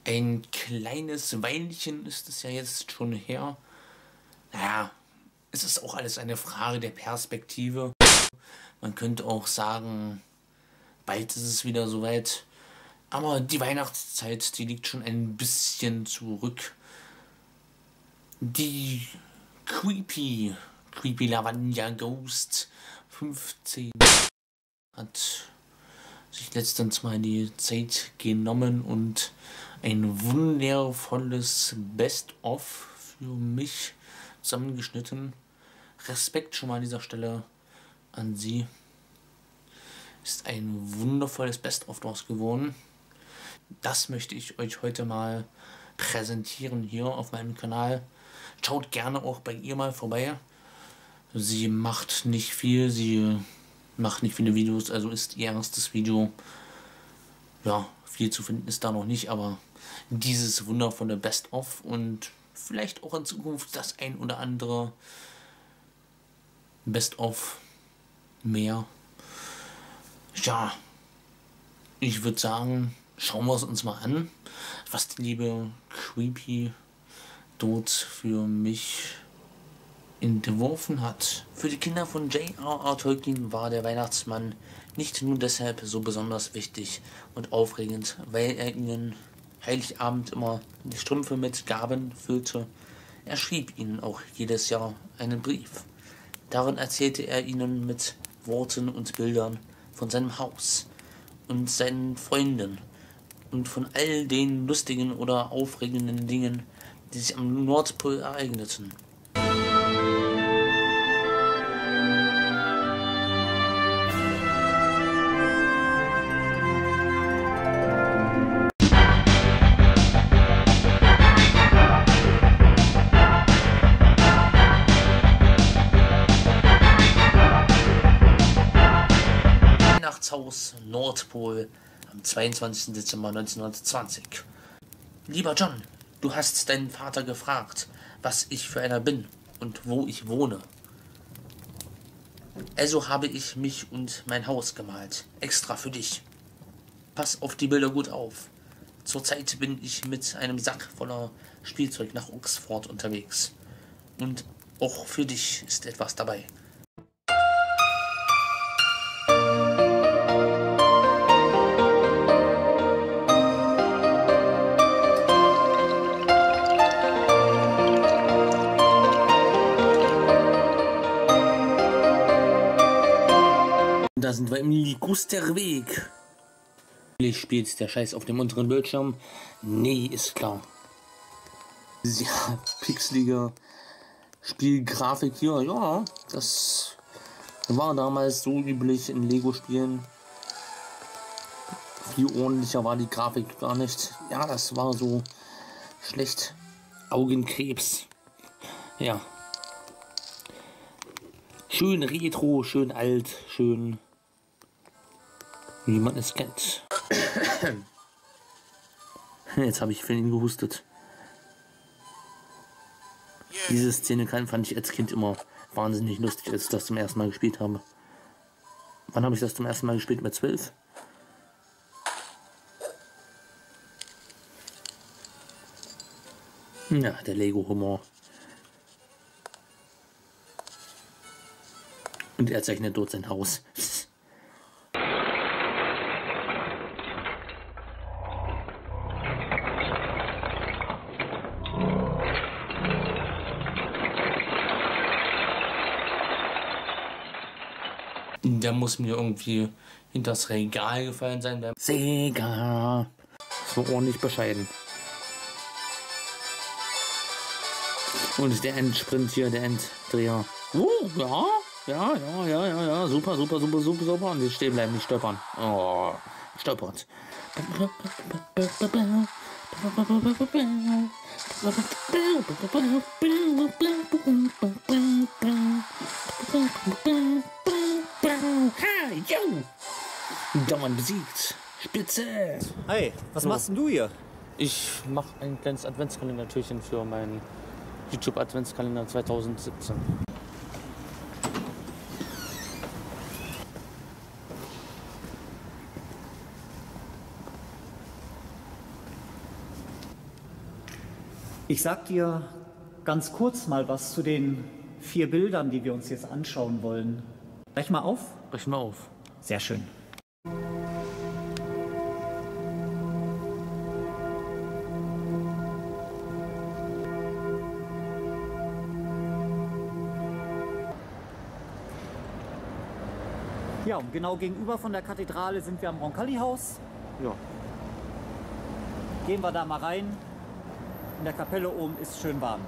Ein kleines Weilchen ist es ja jetzt schon her. Naja, es ist auch alles eine Frage der Perspektive. Man könnte auch sagen, bald ist es wieder soweit. Aber die Weihnachtszeit, die liegt schon ein bisschen zurück. Die Creepy Lavanya Ghost 15 hat sich letztens mal die Zeit genommen und ein wundervolles Best-of für mich zusammengeschnitten. Respekt schon mal an dieser Stelle an sie. Ist ein wundervolles Best-of draus geworden. Das möchte ich euch heute mal präsentieren hier auf meinem Kanal. Schaut gerne auch bei ihr mal vorbei. Sie macht nicht viel, sie macht nicht viele Videos, also ist ihr erstes Video. Ja, viel zu finden ist da noch nicht, aber dieses wundervolle Best-of und vielleicht auch in Zukunft das ein oder andere Best-of mehr. Ja, ich würde sagen, schauen wir es uns mal an, was die liebe Creepy dort für mich entworfen hat. Für die Kinder von J.R.R. Tolkien war der Weihnachtsmann nicht nur deshalb so besonders wichtig und aufregend, weil er ihnen Heiligabend immer die Strümpfe mit Gaben füllte. Er schrieb ihnen auch jedes Jahr einen Brief. Darin erzählte er ihnen mit Worten und Bildern von seinem Haus und seinen Freunden und von all den lustigen oder aufregenden Dingen, die sich am Nordpol ereigneten. Weihnachtshaus Nordpol am 22. Dezember 1920. Lieber John, du hast deinen Vater gefragt, was ich für einer bin und wo ich wohne. Also habe ich mich und mein Haus gemalt, extra für dich. Pass auf die Bilder gut auf. Zurzeit bin ich mit einem Sack voller Spielzeug nach Oxford unterwegs. Und auch für dich ist etwas dabei. Da sind wir im Ligusterweg. Spielt der Scheiß auf dem unteren Bildschirm? Nee, ist klar. Ja, pixelige Spielgrafik hier, ja, das war damals so üblich in Lego-Spielen. Viel ordentlicher war die Grafik gar nicht. Ja, das war so schlecht. Augenkrebs. Ja. Schön retro, schön alt, schön wie man es kennt. Jetzt habe ich für ihn gehustet. Diese Szene fand ich als Kind immer wahnsinnig lustig, als ich das zum ersten Mal gespielt habe. Wann habe ich das zum ersten Mal gespielt? Mit 12? Ja, der Lego-Humor. Und er zeichnet dort sein Haus. Der muss mir irgendwie hinter das Regal gefallen sein. Beim Sega. So ordentlich bescheiden. Und der Endsprint hier, der Enddreher. Ja. Ja. Super. Und jetzt stehen bleiben, nicht stolpern. Oh, stolpert. Dauernd besiegt. Spitze. Hi, was machst denn du hier? Ich mache ein kleines Adventskalendertürchen für meinen YouTube Adventskalender 2017. Ich sag dir ganz kurz mal was zu den 4 Bildern, die wir uns jetzt anschauen wollen. Brech mal auf. Brech mal auf. Sehr schön. Ja, und genau gegenüber von der Kathedrale sind wir am Roncalli-Haus. Ja. Gehen wir da mal rein. In der Kapelle oben ist schön warm.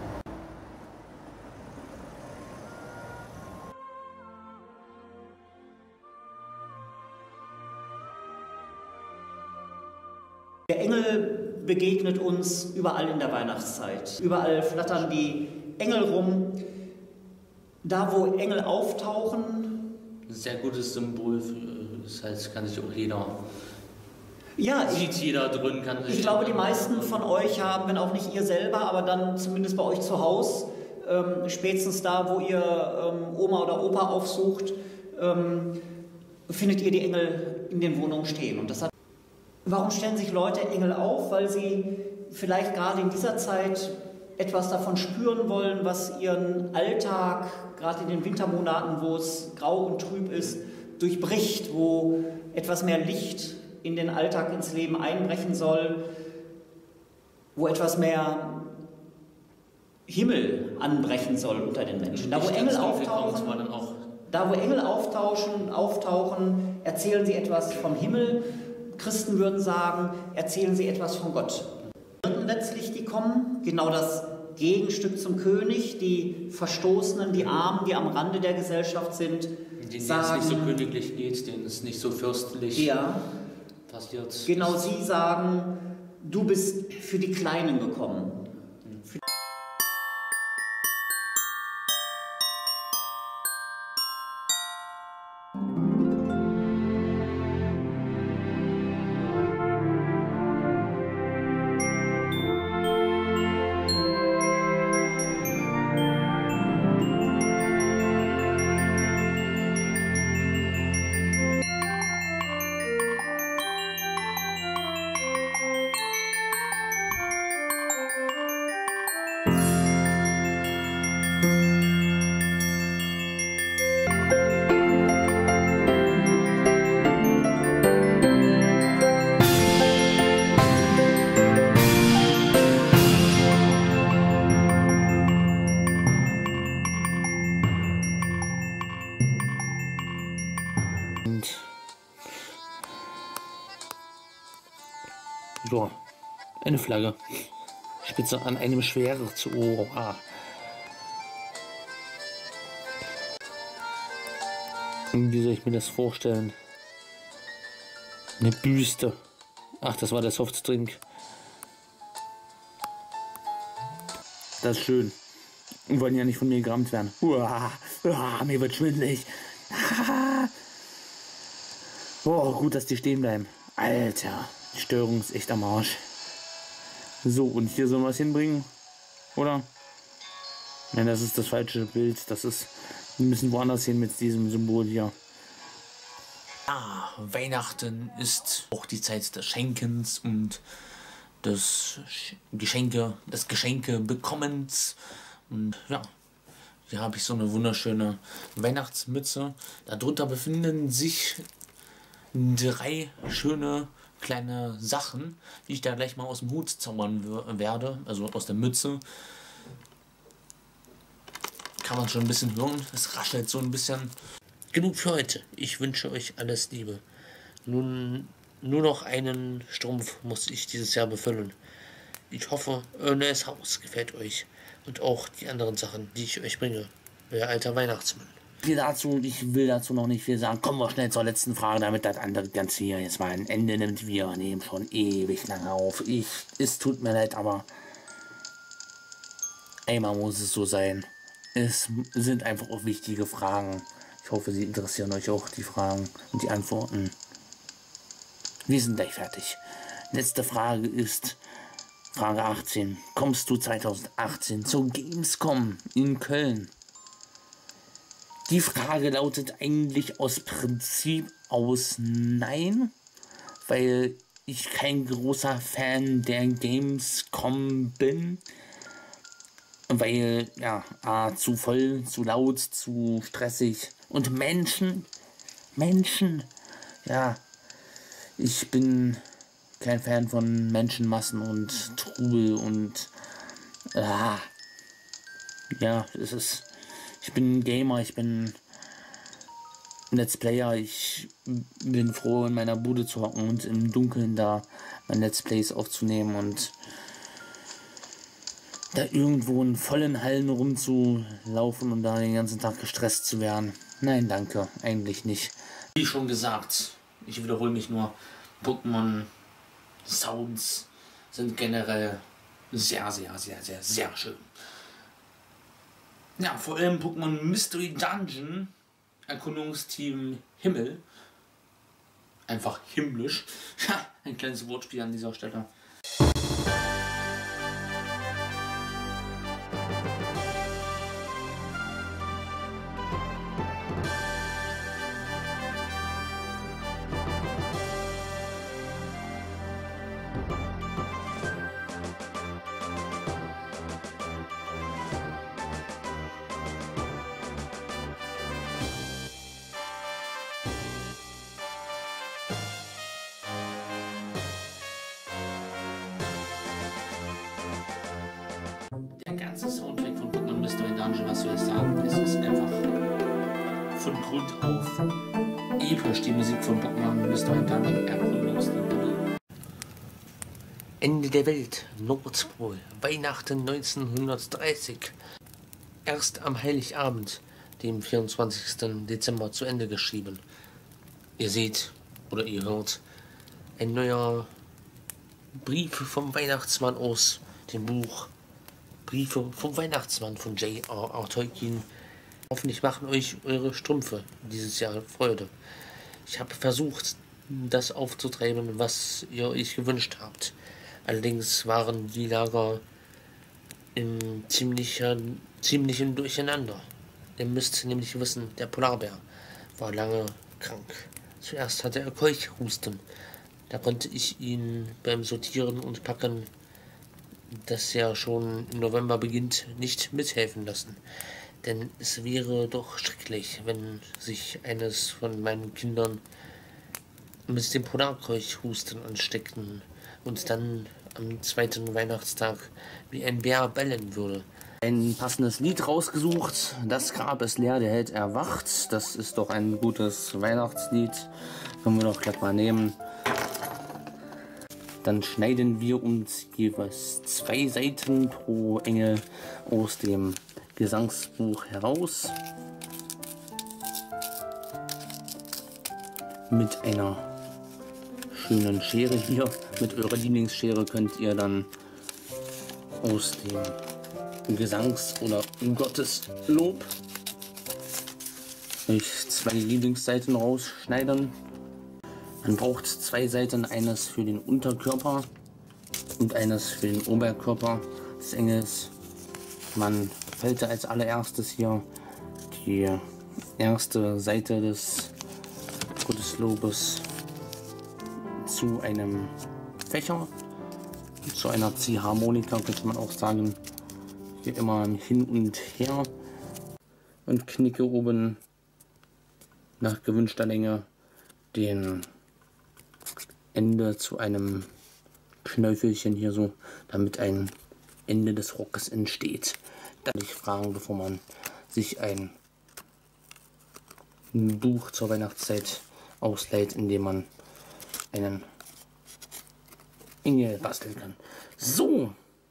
Der Engel begegnet uns überall in der Weihnachtszeit. Überall flattern die Engel rum. Da, wo Engel auftauchen, Sehr gutes Symbol, das heißt, kann sich auch jeder, ja, sieht jeder drin, kann sich. ich glaube, die meisten von euch haben, wenn auch nicht ihr selber, aber dann zumindest bei euch zu Hause, spätestens da, wo ihr Oma oder Opa aufsucht, findet ihr die Engel in den Wohnungen stehen. Und warum stellen sich Leute Engel auf? Weil sie vielleicht gerade in dieser Zeit etwas davon spüren wollen, was ihren Alltag, gerade in den Wintermonaten, wo es grau und trüb ist, durchbricht, wo etwas mehr Licht in den Alltag, ins Leben einbrechen soll, wo etwas mehr Himmel anbrechen soll unter den Menschen. Da, wo Engel auftauchen, erzählen sie etwas vom Himmel. Christen würden sagen, erzählen sie etwas von Gott. Letztlich, die kommen, genau das Gegenstück zum König, die Verstoßenen, die Armen, die am Rande der Gesellschaft sind, denen es nicht so königlich geht, denen es nicht so fürstlich passiert. Genau, sie sagen, du bist für die Kleinen gekommen. So, eine Flagge. Spitze an einem Schwert zu Ohr. Wie soll ich mir das vorstellen? Eine Büste. Ach, das war der Softdrink. Das ist schön. Wir wollen ja nicht von mir gerammt werden. Mir wird schwindelig. Oh, gut, dass die stehen bleiben. Alter, die Störung ist echt am Arsch. So, und hier sollen wir es hinbringen, oder? Nein, das ist das falsche Bild. Wir müssen woanders hin mit diesem Symbol hier. Ja, Weihnachten ist auch die Zeit des Schenkens und des Geschenkebekommens. Und ja, hier habe ich so eine wunderschöne Weihnachtsmütze. Darunter befinden sich 3 schöne kleine Sachen, die ich da gleich mal aus dem Hut zaubern werde, also aus der Mütze. Kann man schon ein bisschen hören, es raschelt so ein bisschen. Genug für heute. Ich wünsche euch alles Liebe. Nun nur noch einen Strumpf muss ich dieses Jahr befüllen. Ich hoffe, euer neues Haus gefällt euch und auch die anderen Sachen, die ich euch bringe. Euer alter Weihnachtsmann. Ich will dazu noch nicht viel sagen. Kommen wir schnell zur letzten Frage, damit das andere Ganze hier jetzt mal ein Ende nimmt. Wir nehmen schon ewig lange auf. Es tut mir leid, aber einmal muss es so sein. Es sind einfach auch wichtige Fragen. Ich hoffe, sie interessieren euch auch, die Fragen und die Antworten. Wir sind gleich fertig. Letzte Frage ist Frage 18. Kommst du 2018 zur Gamescom in Köln? Die Frage lautet eigentlich aus Prinzip aus nein, weil ich kein großer Fan der Gamescom bin, weil, ja, zu voll, zu laut, zu stressig und Menschen, ja, ich bin kein Fan von Menschenmassen und Trubel und, ja, ich bin Gamer, ich bin Let's Player, ich bin froh, in meiner Bude zu hocken und im Dunkeln da mein Let's Plays aufzunehmen und da irgendwo in vollen Hallen rumzulaufen und da den ganzen Tag gestresst zu werden. Nein, danke, eigentlich nicht. Wie schon gesagt, ich wiederhole mich nur, Pokémon Sounds sind generell sehr, sehr, sehr, sehr, sehr schön. Ja, vor allem Pokémon Mystery Dungeon, Erkundungsteam Himmel. Einfach himmlisch. Ein kleines Wortspiel an dieser Stelle. Der ganze Soundtrack von Pokémon Mystery Dungeon, was soll ich sagen, es ist einfach von Grund auf episch, die Musik von Pokémon Mystery Dungeon, Erkundungsteam. Ende der Welt, Nordpol, Weihnachten 1930. Erst am Heiligabend, dem 24. Dezember, zu Ende geschrieben. Ihr seht oder ihr hört ein neuer Brief vom Weihnachtsmann aus dem Buch Briefe vom Weihnachtsmann von J.R.R. Tolkien. Hoffentlich machen euch eure Strümpfe dieses Jahr Freude. Ich habe versucht, das aufzutreiben, was ihr euch gewünscht habt. Allerdings waren die Lager im ziemlichen Durcheinander. Ihr müsst nämlich wissen, der Polarbär war lange krank. Zuerst hatte er Keuchhusten. Da konnte ich ihn beim Sortieren und Packen, das ja schon im November beginnt, nicht mithelfen lassen. Denn es wäre doch schrecklich, wenn sich eines von meinen Kindern mit dem Polarkeuchhusten ansteckten und dann am zweiten Weihnachtstag wie ein Bär bellen würde. Ein passendes Lied rausgesucht. Das Grab ist leer, der Held erwacht. Das ist doch ein gutes Weihnachtslied. Können wir doch gleich mal nehmen. Dann schneiden wir uns jeweils 2 Seiten pro Engel aus dem Gesangsbuch heraus. Mit einer schönen Schere hier. Mit eurer Lieblingsschere könnt ihr dann aus dem Gesangs- oder Gotteslob euch 2 Lieblingsseiten rausschneiden. Man braucht 2 Seiten, eines für den Unterkörper und eines für den Oberkörper des Engels. Man faltet als allererstes hier die erste Seite des Gotteslobes zu einem Fächer, zu einer Ziehharmonika, könnte man auch sagen. Hier immer hin und her und knicke oben nach gewünschter Länge den Ende zu einem Knöchelchen hier so, damit ein Ende des Rockes entsteht. Dann nicht fragen, bevor man sich ein Buch zur Weihnachtszeit ausleiht, indem man einen Engel basteln kann. So.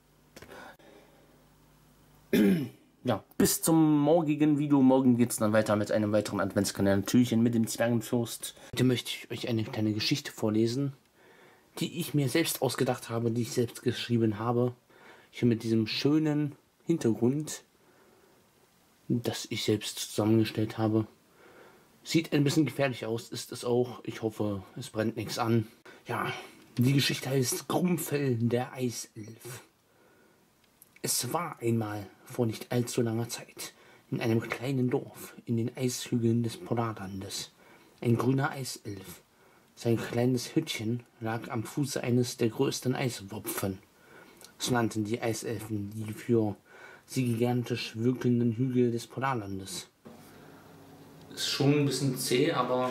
Ja, bis zum morgigen Video. Morgen geht es dann weiter mit einem weiteren Adventskalender Türchen mit dem Zwergenfürst. Heute möchte ich euch eine kleine Geschichte vorlesen, die ich mir selbst ausgedacht habe, die ich selbst geschrieben habe. Hier mit diesem schönen Hintergrund, das ich selbst zusammengestellt habe. Sieht ein bisschen gefährlich aus, ist es auch. Ich hoffe, es brennt nichts an. Ja, die Geschichte heißt Grumfell, der Eiself. Es war einmal vor nicht allzu langer Zeit in einem kleinen Dorf in den Eishügeln des Polarlandes ein grüner Eiself, Sein kleines Hüttchen lag am Fuße eines der größten Eiswopfen. So nannten die Eiselfen die für sie gigantisch wirkenden Hügel des Polarlandes. Ist schon ein bisschen zäh, aber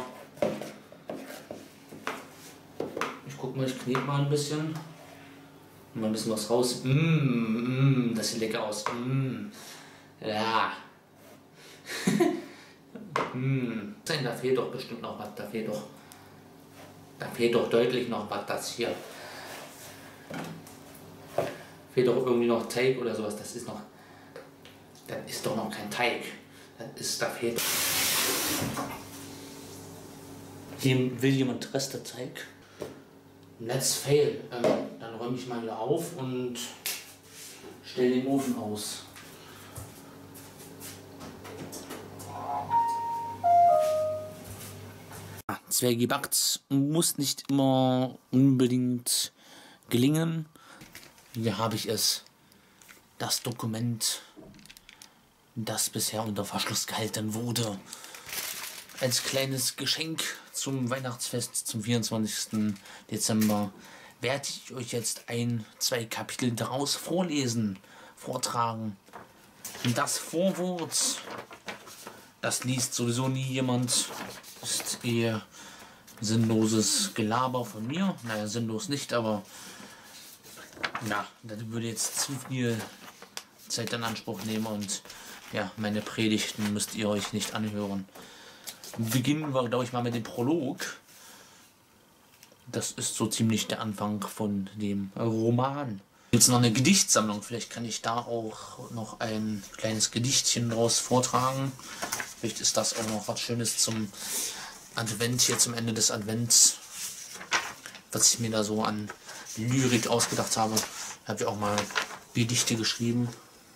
ich guck mal, ich knete mal ein bisschen. Mal ein bisschen was raus. Das sieht lecker aus. Ja. Da fehlt doch bestimmt noch was. Da fehlt doch deutlich noch was. Das hier. Fehlt doch irgendwie noch Teig oder sowas. Das ist doch noch kein Teig. Da fehlt. Hier will jemand Resteteig. Let's fail. Dann räume ich mal wieder auf und stelle den Ofen aus. Zwergi backt muss nicht immer unbedingt gelingen. Hier habe ich es. Das Dokument, das bisher unter Verschluss gehalten wurde. Als kleines Geschenk zum Weihnachtsfest zum 24. Dezember werde ich euch jetzt 2 Kapitel daraus vortragen. Das Vorwort, das liest sowieso nie jemand, ist eher sinnloses Gelaber von mir. Naja, sinnlos nicht, aber ja, das würde jetzt zu viel Zeit in Anspruch nehmen und ja, meine Predigten müsst ihr euch nicht anhören. Beginnen wir, glaube ich, mal mit dem Prolog. Das ist so ziemlich der Anfang von dem Roman. Jetzt noch eine Gedichtsammlung. Vielleicht kann ich da auch noch ein kleines Gedichtchen draus vortragen. Vielleicht ist das auch noch was Schönes zum Advent, hier zum Ende des Advents. Was ich mir da so an Lyrik ausgedacht habe. Da habe ich auch mal Gedichte geschrieben.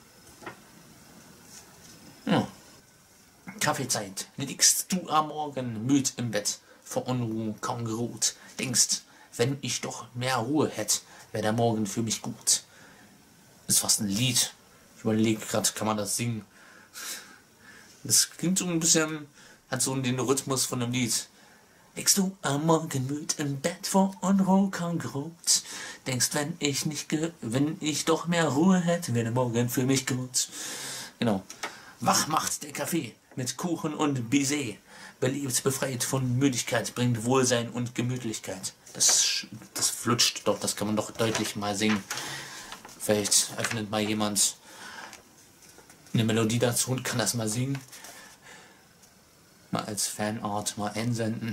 Ja. Kaffeezeit, liegst du am Morgen müd im Bett, vor Unruhe kaum geruht, denkst, wenn ich doch mehr Ruhe hätt, wär der Morgen für mich gut. Ist fast ein Lied. Ich überlege gerade, kann man das singen? Das klingt so ein bisschen, hat so den Rhythmus von einem Lied. Liegst du am Morgen müd im Bett, vor Unruhe kaum geruht, denkst, wenn ich doch mehr Ruhe hätt, wär der Morgen für mich gut. Genau. Wach macht der Kaffee mit Kuchen und Baiser. Beliebt, befreit von Müdigkeit, bringt Wohlsein und Gemütlichkeit. Das flutscht doch, das kann man doch deutlich mal singen. Vielleicht öffnet mal jemand eine Melodie dazu und kann das mal singen. Mal als Fanart mal einsenden.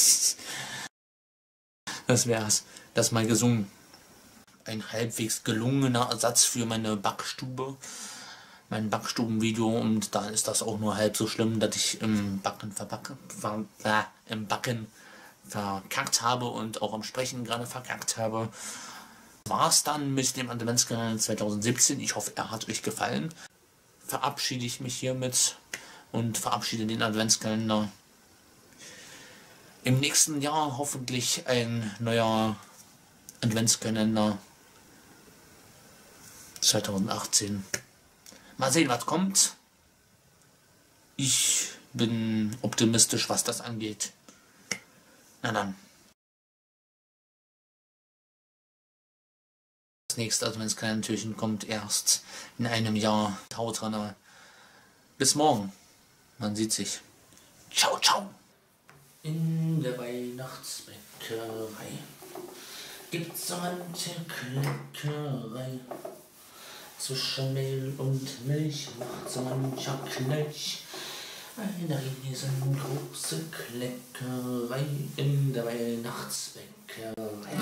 Das wär's. Das mal gesungen. Ein halbwegs gelungener Ersatz für meine Backstube. Mein Backstubenvideo, und da ist das auch nur halb so schlimm, dass ich im Backen verkackt habe und auch am Sprechen gerade verkackt habe. War's dann mit dem Adventskalender 2017. Ich hoffe, er hat euch gefallen. Verabschiede ich mich hiermit und verabschiede den Adventskalender. Im nächsten Jahr hoffentlich ein neuer Adventskalender 2018. Mal sehen, was kommt. Ich bin optimistisch, was das angeht. Na dann. Das nächste Adventskalender-Türchen kommt erst in einem Jahr. Haut rein. Bis morgen. Man sieht sich. Ciao, ciao. In der Weihnachtsbäckerei gibt's so manche Kleckerei. Zwischen Mehl und Milch macht so mancher Knilch eine riesengroße Kleckerei in der Weihnachtsbäckerei.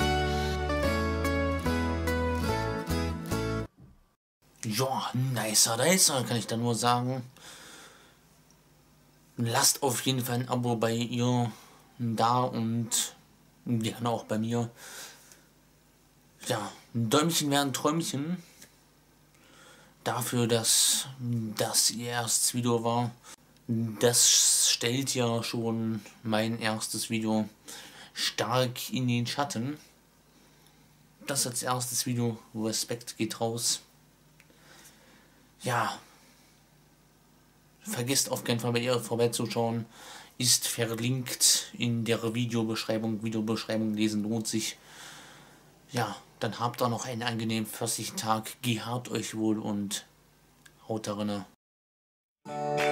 Ja, nicer, kann ich da nur sagen. Lasst auf jeden Fall ein Abo bei ihr da und gerne auch bei mir. Ja, ein Däumchen wäre ein Träumchen. Dafür, dass das ihr erstes Video war. Das stellt ja schon mein erstes Video stark in den Schatten. Das als erstes Video. Respekt geht raus. Ja. Vergesst auf keinen Fall bei ihr vorbeizuschauen. ist verlinkt in der Videobeschreibung. Videobeschreibung lesen lohnt sich. Ja, dann habt ihr noch einen angenehmen 40 Tag. Gehabt euch wohl und haut darinne.